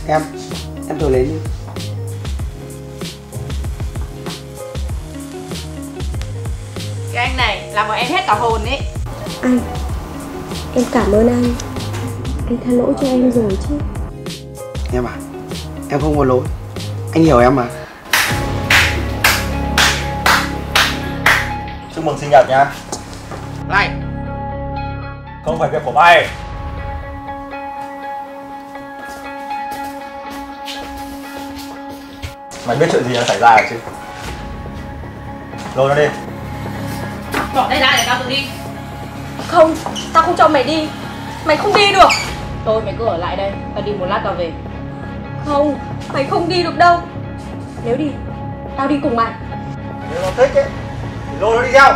Em thử lấy đi. Cái anh này làm bọn em hết cả hồn ấy. Anh, em cảm ơn anh. Anh tha lỗi cho em rồi chứ. Em à, em không có lỗi. Anh hiểu em mà. Chúc mừng sinh nhật nha. Này, Không phải việc của mày. Mày biết chuyện gì đang xảy ra rồi chứ? Lôi nó đi. Bỏ tay ra để tao tự đi. Không, tao không cho mày đi. Mày không đi được. Thôi mày cứ ở lại đây, tao đi một lát tao về. Không, mày không đi được đâu. Nếu đi, tao đi cùng mày. Nếu nó thích ấy thì lôi nó đi theo.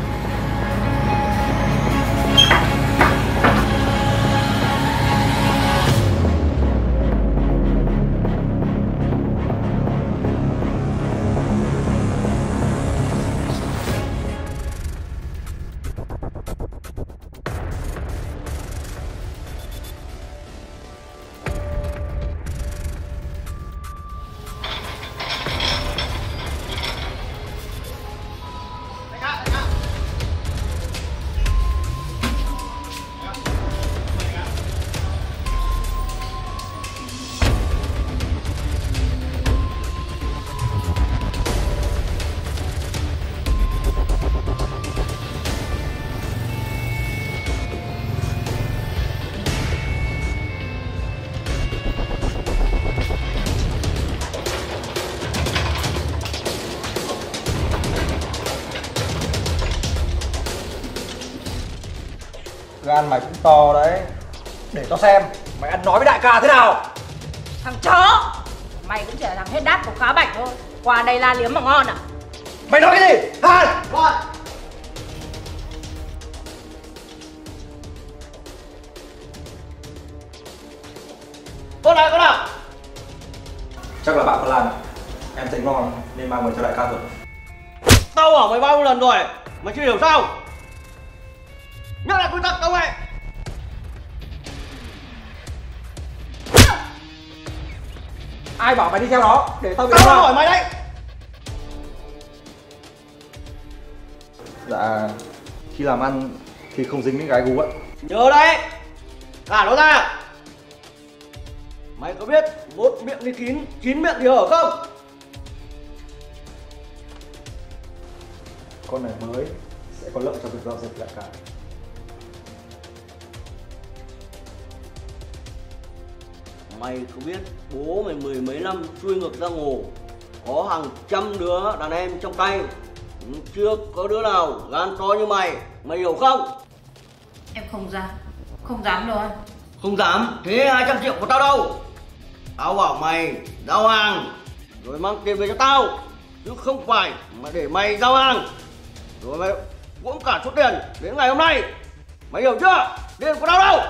Gan mày cũng to đấy. Để tao xem mày ăn nói với đại ca thế nào. Thằng chó, mày cũng chỉ là thằng hết đát của cá bạch thôi. Qua đây la liếm mà ngon à? Mày nói cái gì? Hai con. Con nào? Chắc là bạn có làm. Em thấy ngon nên mang về cho đại ca rồi. Tao bảo mày bao nhiêu lần rồi, mày chưa hiểu sao? Nhắc lại quy tắc tao nghe. Ai bảo mày đi theo nó? Để tao Tao hỏi mày đấy. Dạ, khi làm ăn thì không dính những gái gú ạ. Nhớ đấy, thả nó ra. Mày có biết một miệng thì kín, 9 miệng thì hở không? Con này mới sẽ có lợi cho việc giao dịch đại ca. Mày có biết bố mày mười mấy năm xuôi ngược giang hồ, có hàng trăm đứa đàn em trong tay, nhưng chưa có đứa nào gan to như mày, mày hiểu không? Em không dám đâu anh. Không dám, thế 200 triệu của tao đâu? Tao bảo mày giao hàng rồi mang tiền về cho tao, chứ không phải mà để mày giao hàng rồi mày cũng cả số tiền đến ngày hôm nay. Mày hiểu chưa? Tiền của tao đâu?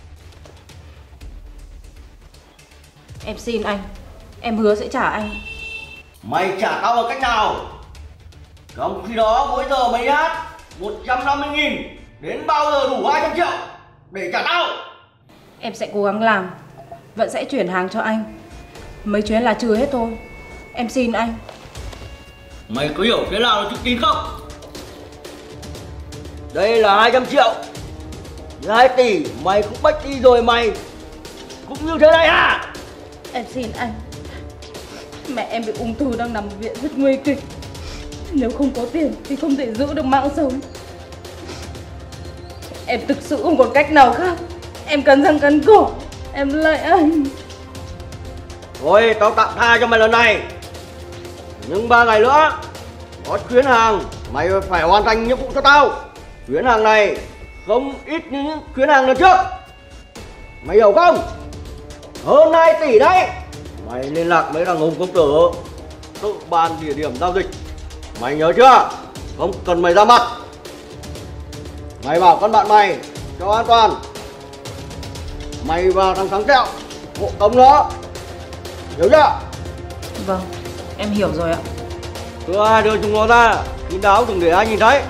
Em xin anh, em hứa sẽ trả anh. Mày trả tao bằng cách nào? Trong khi đó mỗi giờ mày hát 150.000, đến bao giờ đủ 200 triệu để trả tao? Em sẽ cố gắng làm, vẫn sẽ chuyển hàng cho anh. Mấy chuyến là trừ hết thôi. Em xin anh. Mày có hiểu thế nào là chữ tín không? Đây là 200 triệu, 2 tỷ mày cũng bách đi rồi, mày cũng như thế này à? Em xin anh. Mẹ em bị ung thư đang nằm viện rất nguy kịch. Nếu không có tiền thì không thể giữ được mạng sống. Em thực sự không còn cách nào khác. Em cắn răng cắn cổ. Em lạy anh. Thôi tao tạm tha cho mày lần này, nhưng 3 ngày nữa có chuyến hàng mày phải hoàn thành nhiệm vụ cho tao. Chuyến hàng này không ít như những chuyến hàng lần trước, mày hiểu không? Hơn 2 tỷ đấy. Mày liên lạc với thằng Hùng công tử, tự bàn địa điểm giao dịch. Mày nhớ chưa? Không cần mày ra mặt. Mày bảo con bạn mày cho an toàn. Mày và thằng Thắng Tẹo hộ tống nó, hiểu chưa? Vâng, em hiểu rồi ạ. Cứ ai đưa chúng nó ra, kín đáo đừng để ai nhìn thấy.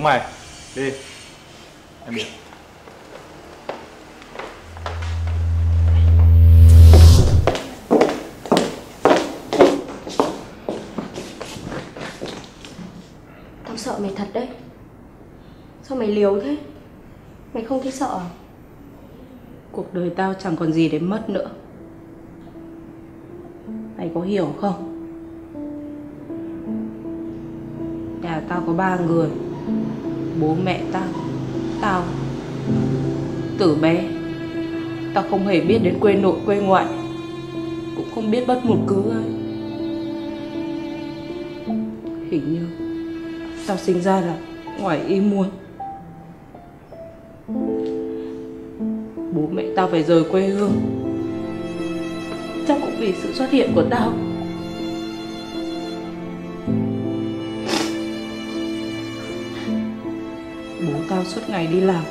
mày. Đi. Em biết. Tao sợ mày thật đấy. Sao mày liều thế? Mày không thấy sợ à? Cuộc đời tao chẳng còn gì để mất nữa. Mày có hiểu không? Nhà tao có 3 người. Bố mẹ tao. Từ bé tao không hề biết đến quê nội quê ngoại, cũng không biết bất một cứ ai. Hình như tao sinh ra là ngoài ý muốn. Bố mẹ tao phải rời quê hương, chắc cũng vì sự xuất hiện của tao. Bố tao suốt ngày đi làm,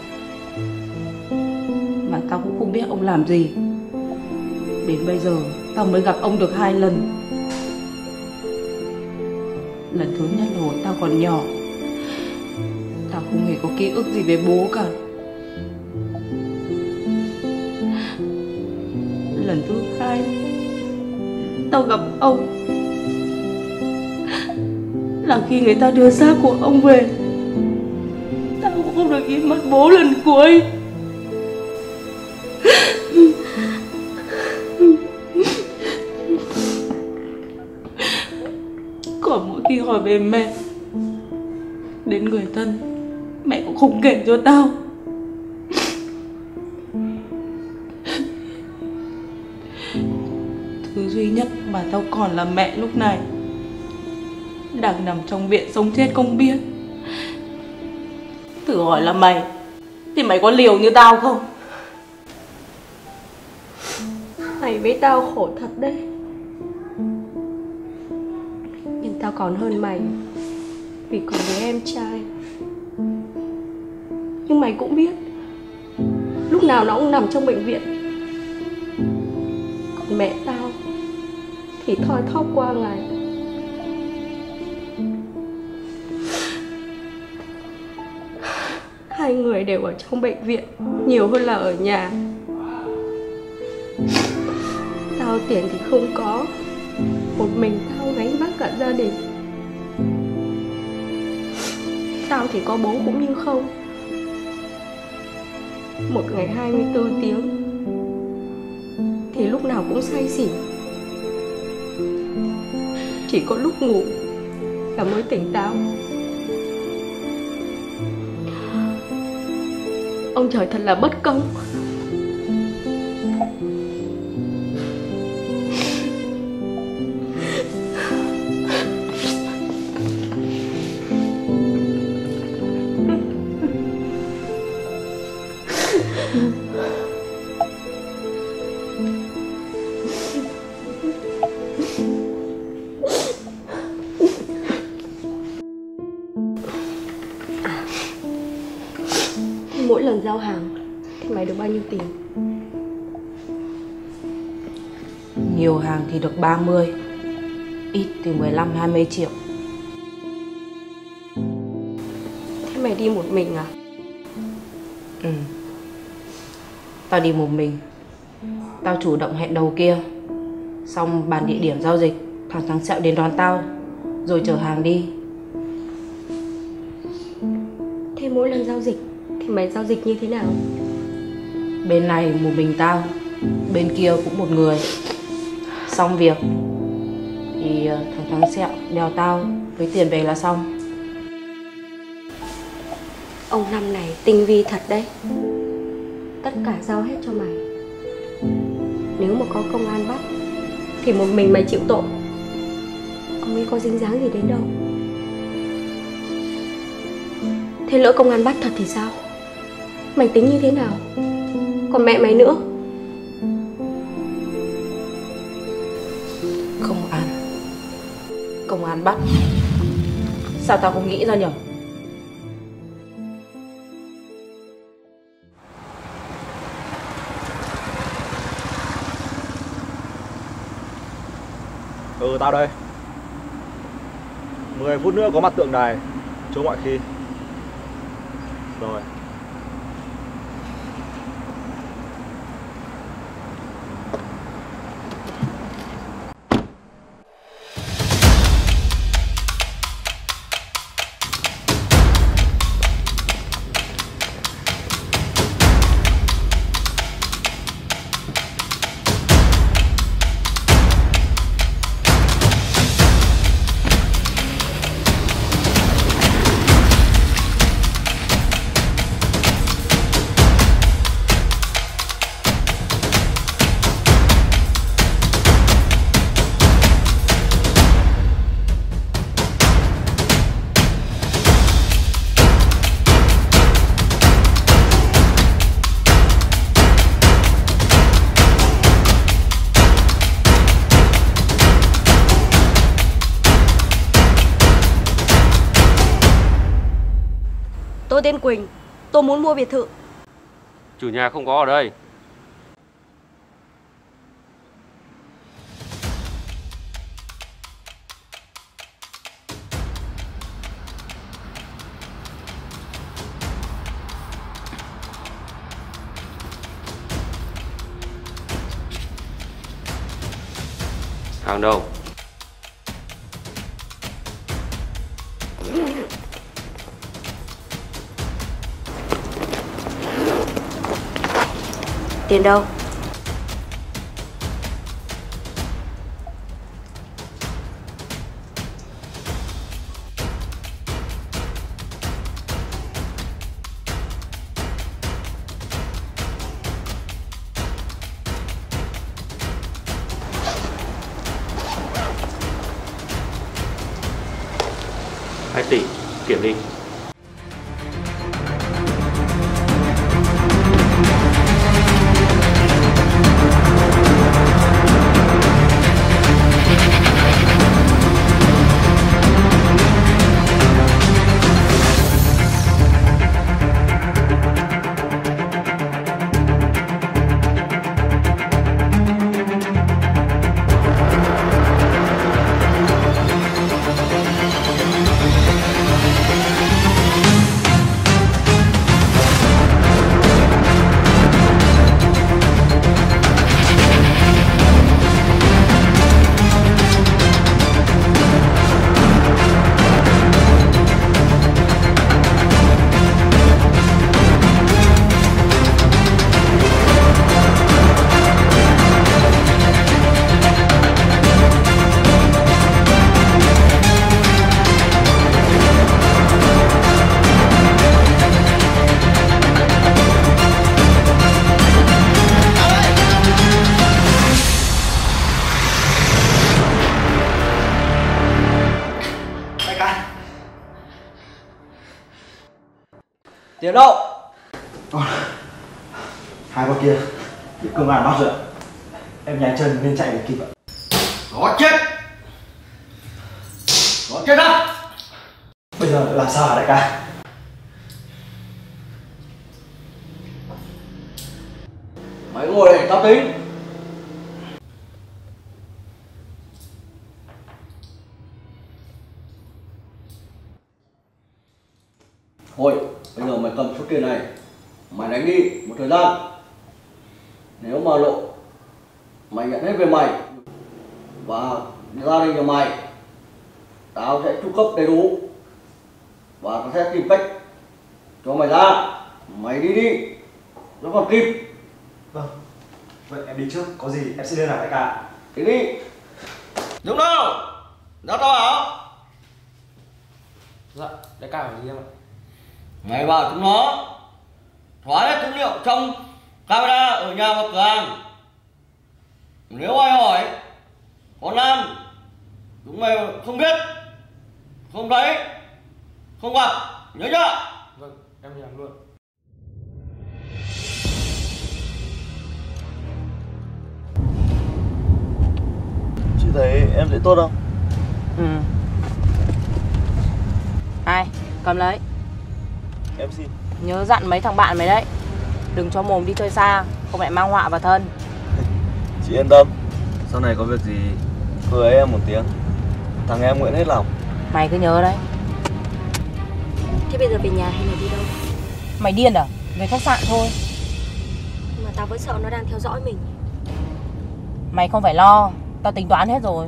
mà tao cũng không biết ông làm gì. Đến bây giờ tao mới gặp ông được 2 lần. Lần thứ nhất là hồi tao còn nhỏ, tao không hề có ký ức gì về bố cả. Lần thứ 2 tao gặp ông là khi người ta đưa xác của ông về. Tao cũng không được nhìn mắt bố lần cuối. Còn mỗi khi hỏi về mẹ, đến người thân, mẹ cũng không kể cho tao. Thứ duy nhất mà tao còn là mẹ lúc này, đang nằm trong viện sống chết không biết. Thử hỏi là mày, thì mày có liều như tao không? Mày với tao khổ thật đấy. Nhưng tao còn hơn mày vì còn đứa em trai. Nhưng mày cũng biết, lúc nào nó cũng nằm trong bệnh viện. Còn mẹ tao thì thoi thóp qua ngày. Hai người đều ở trong bệnh viện nhiều hơn là ở nhà. Tao tiền thì không có, một mình tao gánh vác cả gia đình. Tao thì có bố cũng như không. Một ngày 24 tiếng thì lúc nào cũng say xỉn. Chỉ có lúc ngủ là mới tỉnh táo. Ông trời thật là bất công. Mỗi lần giao hàng thì mày được bao nhiêu tiền? Nhiều hàng thì được 30, ít thì 15-20 triệu. Thế mày đi một mình à? Ừ, tao đi một mình. Tao chủ động hẹn đầu kia, xong bàn địa điểm giao dịch, thằng Sẹo đến đón tao, rồi chở hàng đi. Thế mỗi lần giao dịch thì mày giao dịch như thế nào? Bên này một mình tao, bên kia cũng một người. Xong việc thì thằng Sẹo đèo tao với tiền về là xong. Ông năm này tinh vi thật đấy. Tất cả giao hết cho mày. Nếu mà có công an bắt thì một mình mày chịu tội. Ông ấy có dính dáng gì đến đâu. Thế lỡ công an bắt thật thì sao? Mày tính như thế nào? Còn mẹ mày nữa? Công an bắt? Sao tao không nghĩ ra nhỉ? Ừ, tao đây. 10 phút nữa có mặt tượng đài, chỗ mọi khi. rồi. Tôi tên Quỳnh, tôi muốn mua biệt thự. Chủ nhà không có ở đây. Hàng đâu? Tiền đâu? Hai tỷ, kiểm đi. Tiền đâu? Hai con kia bị công an bắt rồi ạ. Em nhanh chân nên chạy để kịp ạ. Có chết! Có chết đó! Bây giờ làm sao hả đại ca? Mày ngồi đây tao tính. Thôi, bây giờ mày cầm số tiền này, mày đánh đi một thời gian. Nếu mà lộ, mày nhận hết về mày và gia đình nhà mày, tao sẽ chu cấp đầy đủ và tao sẽ tìm cách cho mày ra. Mày đi đi, nó còn kịp. Vâng, vậy em đi trước, có gì em sẽ liên lạc đại ca. Đi đi. Đúng đâu? Ra tao bảo. Dạ, đại ca phải đi em ạ. Mày bảo chúng nó thoái hết dữ liệu trong camera ở nhà và cửa hàng. Nếu ai hỏi con Lan, chúng mày không biết, không thấy, không gặp, nhớ chưa? Vâng, em làm luôn. Chị thấy em dễ tốt không? Ừ. Ai, cầm lấy. Em xin. Nhớ dặn mấy thằng bạn mày đấy, đừng cho mồm đi chơi xa, không lại mang họa vào thân. Chị yên tâm, sau này có việc gì cứ ấy em một tiếng, thằng em nguyện hết lòng. Mày cứ nhớ đấy. Thế bây giờ về nhà hay là đi đâu? Mày điên à? Về khách sạn thôi. Mà tao vẫn sợ nó đang theo dõi mình. Mày không phải lo, tao tính toán hết rồi.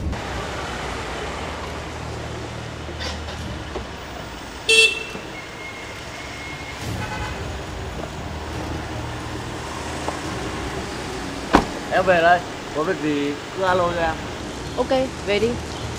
Em về đây, có việc gì cứ alo cho em. Ok, về đi.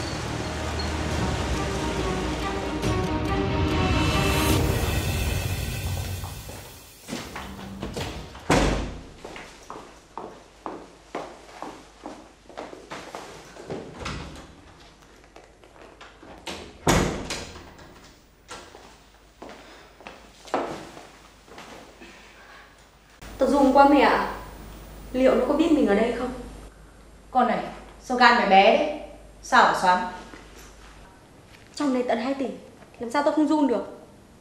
Tao zoom qua mẹ ạ. Liệu nó có biết mình ở đây không? Con này, sao gan mày bé đấy? Sao hả Xoắn? Trong này tận 2 tỷ, làm sao tao không zoom được?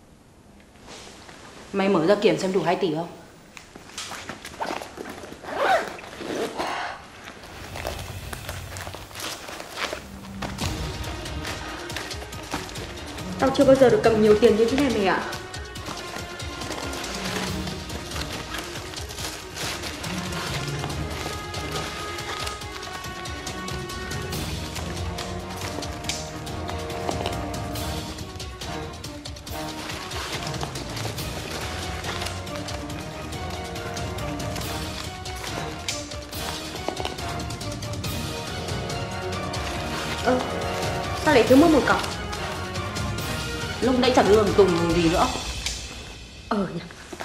Mày mở ra kiểm xem đủ 2 tỷ không? Tao chưa bao giờ được cầm nhiều tiền như thế này mày ạ. Sao lại thiếu mất một cọc? Lúc nãy chẳng lường tùng gì nữa. Nhỉ.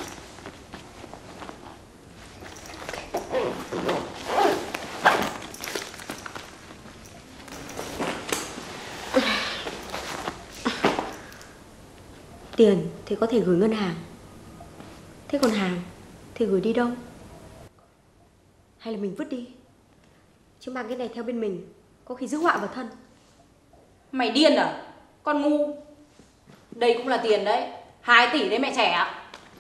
Tiền thì có thể gửi ngân hàng. Thế còn hàng thì gửi đi đâu? Hay là mình vứt đi? Chứ mang cái này theo bên mình có khi rước họa vào thân. Mày điên à? Con ngu. Đây cũng là tiền đấy. 2 tỷ đấy mẹ trẻ ạ.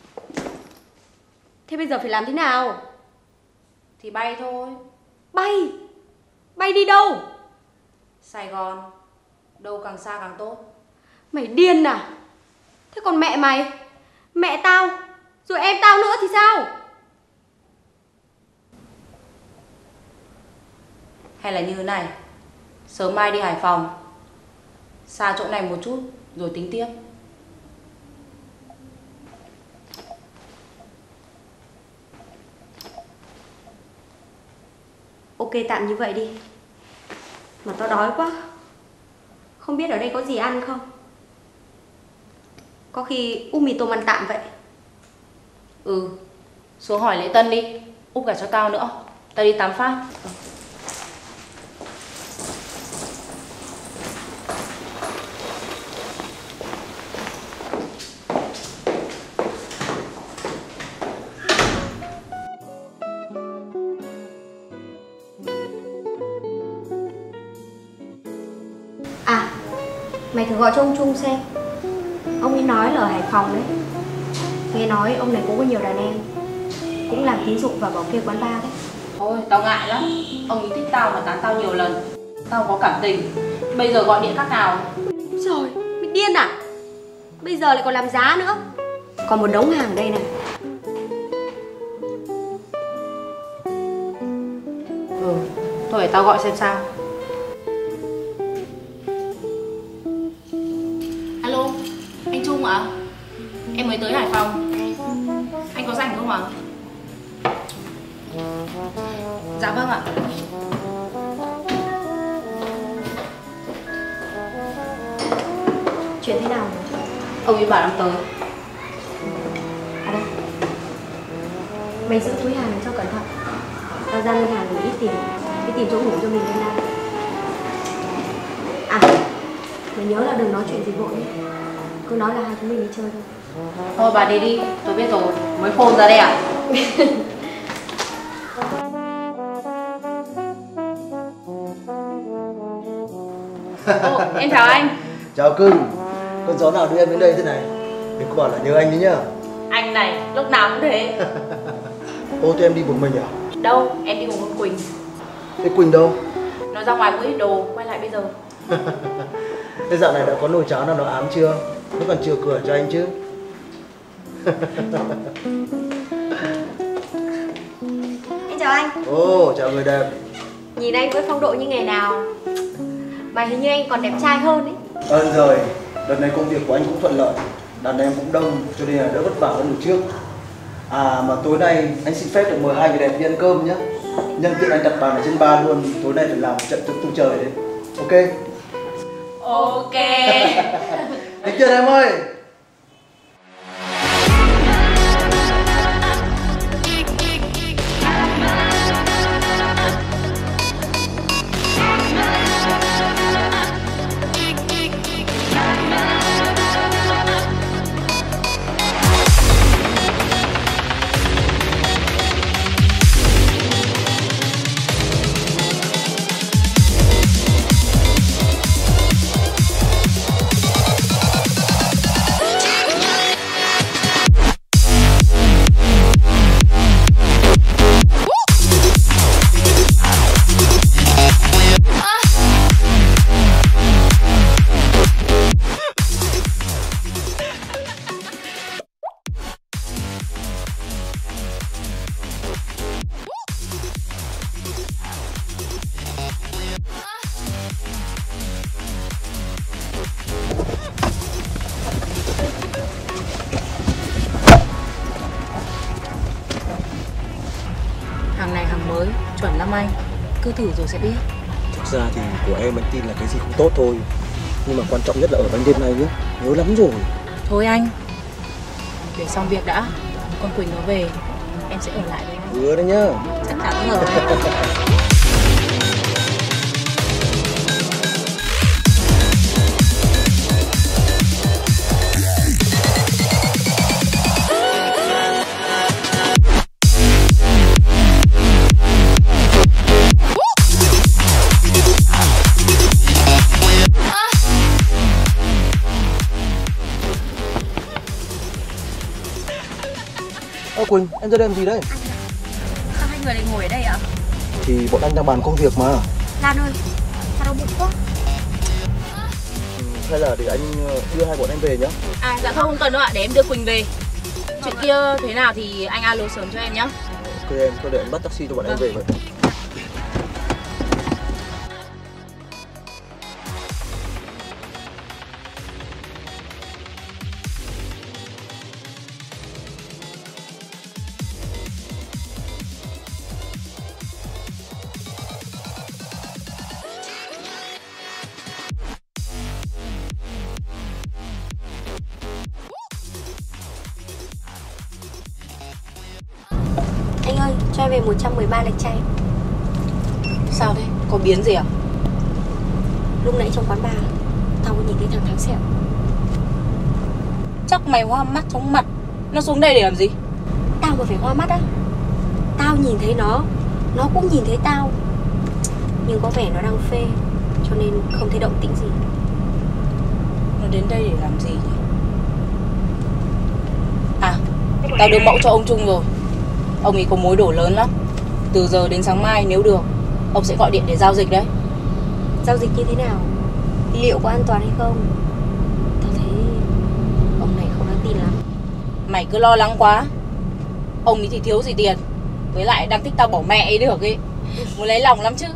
Thế bây giờ phải làm thế nào? Thì bay thôi. Bay? Bay đi đâu? Sài Gòn. Đâu càng xa càng tốt. Mày điên à? Thế còn mẹ mày? Mẹ tao? Rồi em tao nữa thì sao? Hay là như thế này, sớm mai đi Hải Phòng, xa chỗ này một chút rồi tính tiếp. Ok, tạm như vậy đi. Mà tao đói quá. Không biết ở đây có gì ăn không? Có khi úp mì tôm ăn tạm vậy. Xuống hỏi Lễ Tân đi, úp cả cho tao nữa. Tao đi tắm phát. Mày thử gọi cho ông Trung xem. Ông ấy nói là ở Hải Phòng đấy. Nghe nói ông này cũng có nhiều đàn em, cũng làm tín dụng và bảo kê quán bar đấy. Thôi, tao ngại lắm. Ông ấy thích tao mà tán tao nhiều lần. Tao có cảm tình. Bây giờ gọi điện khác nào? Rồi, mày điên à? Bây giờ lại còn làm giá nữa. Còn một đống hàng đây này. Thôi để tao gọi xem sao. Alo, anh Trung ạ? Em mới tới Hải Phòng. Anh có rảnh không ạ? Dạ vâng ạ. Chuyện thế nào rồi? Ông ấy bảo em tới. À đây. Mày giữ túi hàng này cho cẩn thận. Tao ra ngân hàng gửi ít tiền, đi tìm chỗ ngủ cho mình lên đây. À, mày nhớ là đừng nói chuyện gì vội nhé. Cứ nói là hai chúng mình đi chơi thôi. Thôi bà đi đi, tôi biết rồi. Mới phone ra đây à? Ồ, em chào anh. Chào cưng. Con gió nào đưa em đến đây thế này? Đừng có bảo là nhớ anh đấy nhá. Anh này, lúc nào cũng thế. Ô, thế em đi một mình à? Đâu, em đi cùng con Quỳnh. Thế Quỳnh đâu? Nó ra ngoài mua ít đồ, quay lại bây giờ. Thế dạo này đã có nồi cháo nào nó ám chưa? Nó còn chừa cửa cho anh chứ. Em chào anh. Ồ, chào người đẹp. Nhìn anh với phong độ như ngày nào mà hình như anh còn đẹp trai hơn ấy. Rồi, đợt này công việc của anh cũng thuận lợi, đàn em cũng đông cho nên là đỡ vất vả hơn lần trước. À mà tối nay anh xin phép được mời hai người đẹp đi ăn cơm nhé. Nhân tiện anh đặt bàn ở trên bar luôn, tối nay phải làm một trận tung trời đấy. Ok? Ok. Được chưa em ơi? Hàng này hàng mới, chuẩn lắm anh. Cứ thử rồi sẽ biết. Thực ra thì của em anh tin là cái gì cũng tốt thôi. Nhưng mà quan trọng nhất là ở ban đêm này nhé. Nhớ lắm rồi. Thôi anh, để xong việc đã. Con Quỳnh nó về, em sẽ ở lại với anh. Hứa đấy nhá. Chắc chắn rồi. Quỳnh, em ra đây làm gì đấy? Sao hai người lại ngồi ở đây ạ? Thì bọn anh đang bàn công việc mà. Lan ơi, sao đau bụng quá? Hay là để anh đưa hai bọn em về nhá. À dạ không cần đâu ạ, để em đưa Quỳnh về. Chuyện kia thế nào thì anh alo sớm cho em nhé. Ok em, thôi để anh bắt taxi cho bọn em về vậy. Anh ơi, cho em về 113 lệch chay. Sao thế? Có biến gì à? Lúc nãy trong quán bar, tao có nhìn thấy thằng Thắng Sẹo. Chắc mày hoa mắt chóng mặt. Nó xuống đây để làm gì? Tao mà phải hoa mắt á? Tao nhìn thấy nó cũng nhìn thấy tao. Nhưng có vẻ nó đang phê, cho nên không thấy động tĩnh gì. Nó đến đây để làm gì nhỉ? À, tao đưa mẫu cho ông Trung rồi. Ông ấy có mối đổ lớn lắm. Từ giờ đến sáng mai nếu được, ông sẽ gọi điện để giao dịch đấy. Giao dịch như thế nào? Liệu có an toàn hay không? Tao thấy ông này không đáng tin lắm. Mày cứ lo lắng quá. Ông ấy thì thiếu gì tiền. Với lại đang thích tao bỏ mẹ ấy được ấy. Muốn lấy lòng lắm chứ.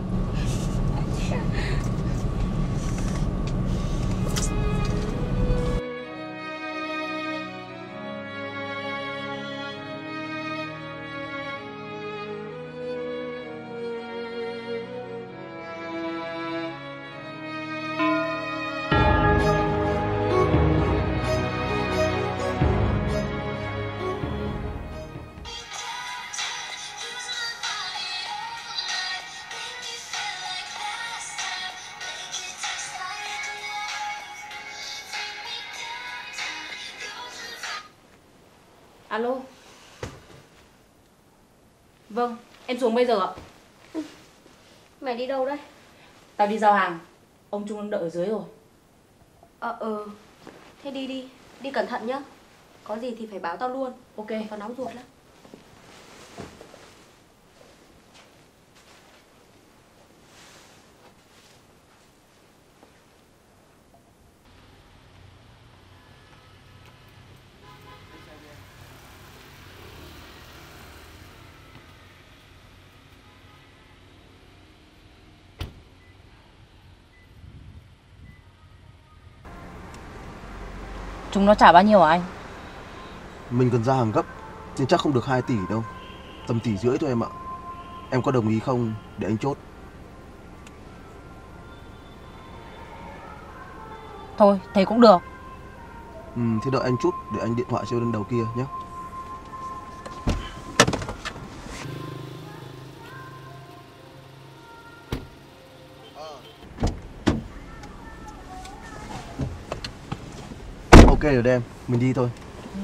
Alo. Vâng, em xuống bây giờ ạ. Mày đi đâu đấy? Tao đi giao hàng. Ông Trung đang đợi ở dưới rồi. Thế đi cẩn thận nhá. Có gì thì phải báo tao luôn. Ok. Tao nóng ruột lắm. Chúng nó trả bao nhiêu hả anh? Mình cần ra hàng gấp nên chắc không được 2 tỷ đâu. Tầm 1,5 tỷ thôi em ạ. Em có đồng ý không để anh chốt? Thôi, thế cũng được. Thế đợi anh chút để anh điện thoại cho bên đầu kia nhé. Ok rồi đây em, mình đi thôi.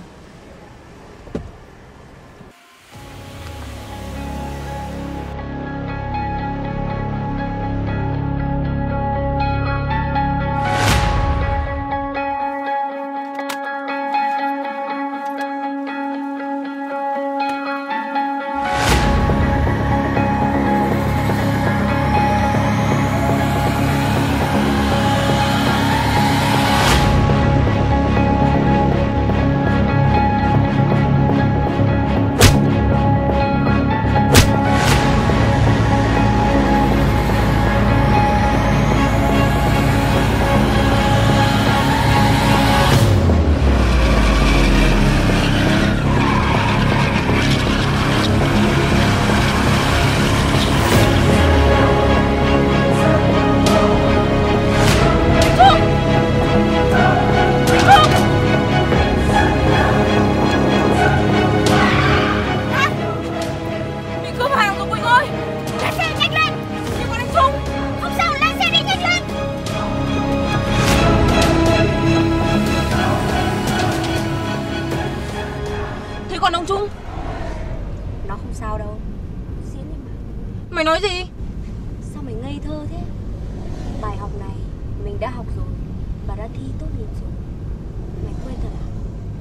Mày nói gì? Sao mày ngây thơ thế? Bài học này mình đã học rồi và đã thi tốt nghiệp rồi. Mày quên thật à?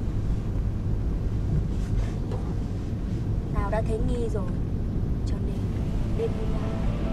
Tao đã thấy nghi rồi, cho nên đêm hôm nay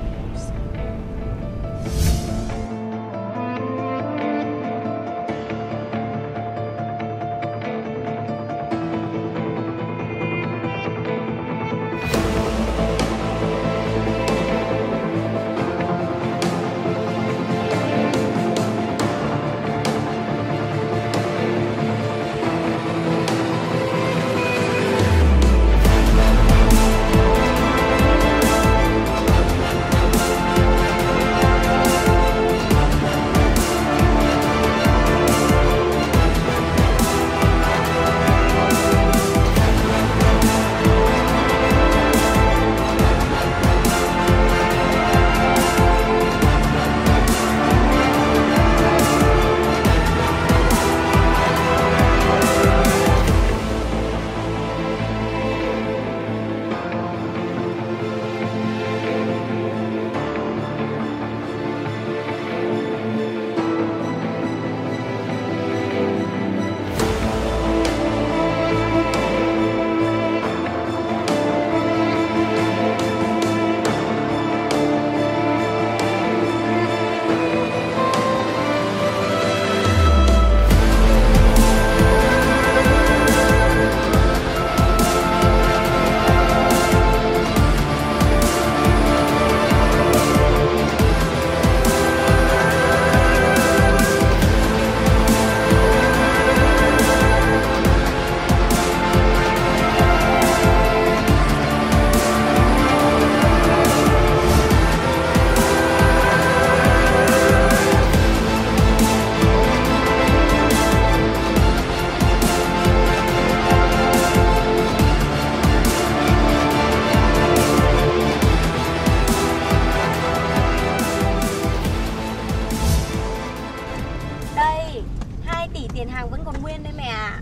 tiền hàng vẫn còn nguyên đấy mẹ ạ.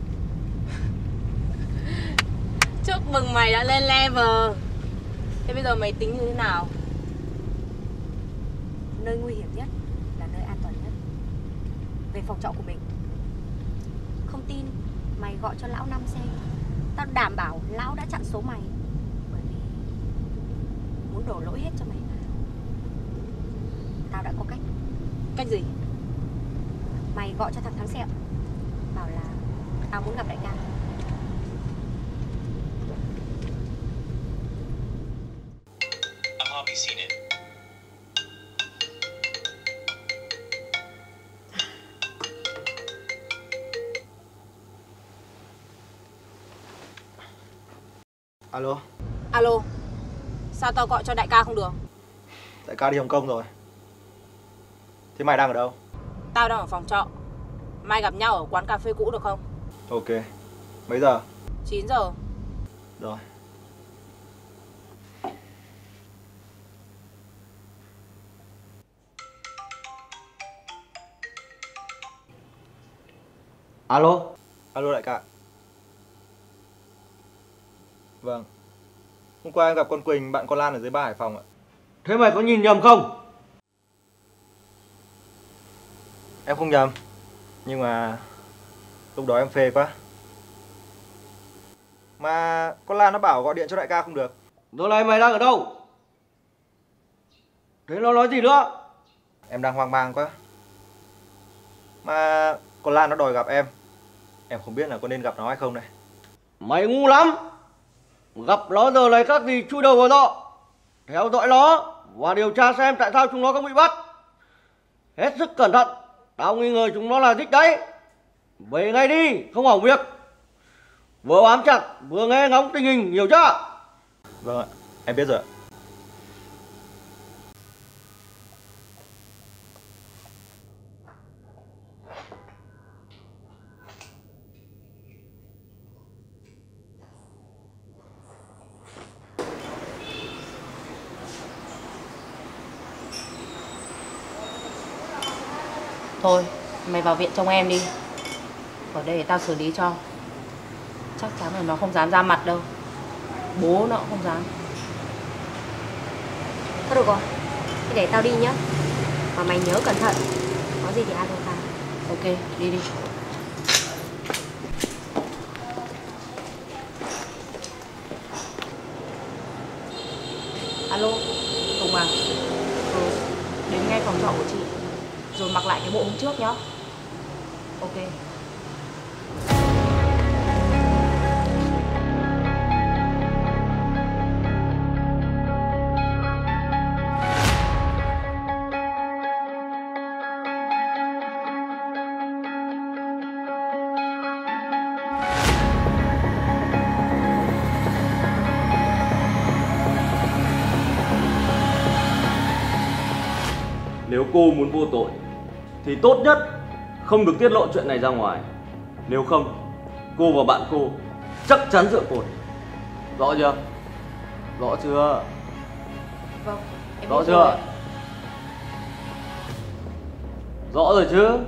Chúc mừng mày đã lên level. Thế bây giờ mày tính như thế nào? Nơi nguy hiểm nhất là nơi an toàn nhất. Về phòng trọ của mình. Không tin mày gọi cho lão Năm xem. Tao đảm bảo lão đã chặn số mày. Bởi vì muốn đổ lỗi hết cho mày mà. Tao đã có cách. Cách gì? Mày gọi cho thằng Thắng Sẹo, bảo là tao muốn gặp đại ca. Alo. Alo. Sao tao gọi cho đại ca không được? Đại ca đi Hồng Kông rồi. Thế mày đang ở đâu? Tao đang ở phòng trọ. Mai gặp nhau ở quán cà phê cũ được không? Ok. Mấy giờ? 9 giờ. Rồi. Alo. Alo đại ca. Vâng. Hôm qua em gặp con Quỳnh, bạn con Lan ở dưới bar Hải Phòng ạ. Thế mày có nhìn nhầm không? Em không nhầm. Nhưng mà lúc đó em phê quá. Mà con Lan nó bảo gọi điện cho đại ca không được. Giờ này mày đang ở đâu? Thế nó nói gì nữa? Em đang hoang mang quá. Mà con Lan nó đòi gặp em. Em không biết là có nên gặp nó hay không này. Mày ngu lắm. Gặp nó giờ này các gì chui đầu vào dọ. Theo dõi nó và điều tra xem tại sao chúng nó không bị bắt. Hết sức cẩn thận. Tao nghi ngờ chúng nó là đích đấy. Về ngay đi, không hỏng việc. Vừa bám chặt, vừa nghe ngóng tình hình, hiểu chưa? Vâng ạ, em biết rồi ạ. Thôi, mày vào viện trông em đi. Ở đây để tao xử lý cho. Chắc chắn là nó không dám ra mặt đâu. Bố nó cũng không dám. Thôi được rồi, thế để tao đi nhá. Mà mày nhớ cẩn thận. Có gì thì alo tao. Ok, đi đi. Alo, Tùng à? Đến ngay phòng trọ của chị. Rồi mặc lại cái bộ hôm trước nhá. Ok. Nếu cô muốn vô tội thì tốt nhất không được tiết lộ chuyện này ra ngoài. Nếu không, cô và bạn cô chắc chắn dựa cột. Rõ chưa? Rõ chưa? Vâng, em Rõ biết chưa? rồi. Rõ rồi chứ?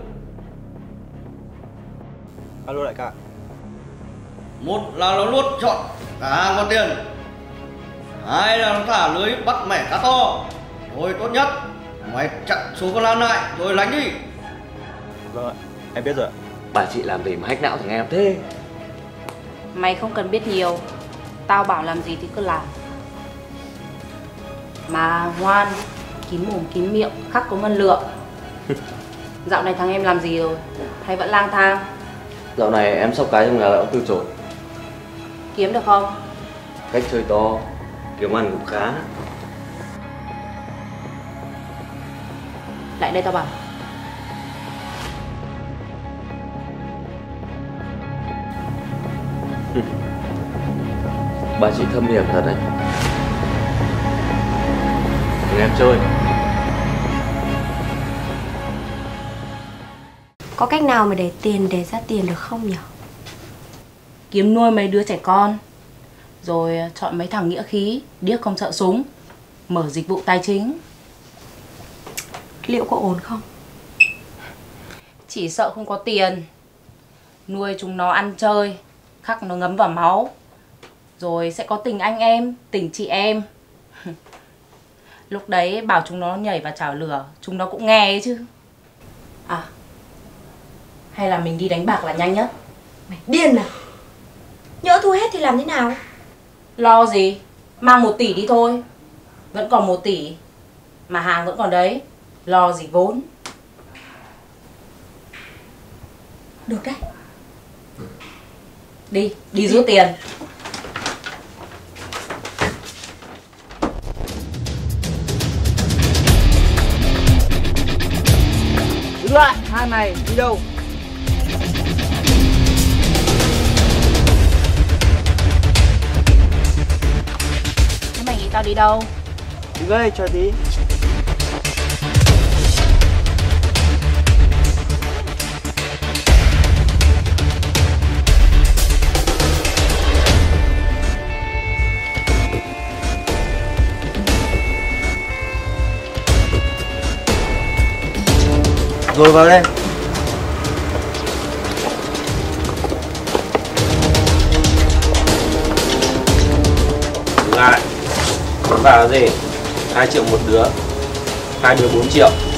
Alo đại ca. Một là nó nuốt trọn cả hàng và tiền. Hai là nó thả lưới bắt mẻ cá to. Thôi tốt nhất mày chặn số con Lan lại rồi lánh đi. Vâng ạ, em biết rồi ạ. Bà chị làm gì mà hack não thằng em thế? Mày không cần biết nhiều. Tao bảo làm gì thì cứ làm. Mà ngoan, kín mồm kín miệng, khắc có ngân lượng. Dạo này thằng em làm gì rồi? Hay vẫn lang thang? Dạo này em sắp cái trong nhà đã từ chối. Kiếm được không? Cách chơi to, kiếm ăn cũng khá. Lại đây tao bảo. Bà chị thâm hiểm thật đấy. Đừng em chơi. Có cách nào mà để tiền để ra tiền được không nhỉ? Kiếm nuôi mấy đứa trẻ con. Rồi chọn mấy thằng nghĩa khí, điếc không sợ súng. Mở dịch vụ tài chính. Liệu có ổn không? Chỉ sợ không có tiền. Nuôi chúng nó ăn chơi, khắc nó ngấm vào máu. Rồi sẽ có tình anh em, tình chị em. Lúc đấy bảo chúng nó nhảy vào chảo lửa, chúng nó cũng nghe ấy chứ. À, hay là mình đi đánh bạc là nhanh nhất. Mày điên à? Nhỡ thua hết thì làm thế nào? Lo gì, mang 1 tỷ đi thôi. Vẫn còn 1 tỷ. Mà hàng vẫn còn đấy. Lo gì vốn. Được đấy. Đi rút tiền. Dừng lại, hai mày đi đâu? tao đi đâu? Đứng đây chờ tí. Rồi vào đây. Dừng lại. Muốn vào là gì? 2 triệu một đứa, 2 đứa 4 triệu.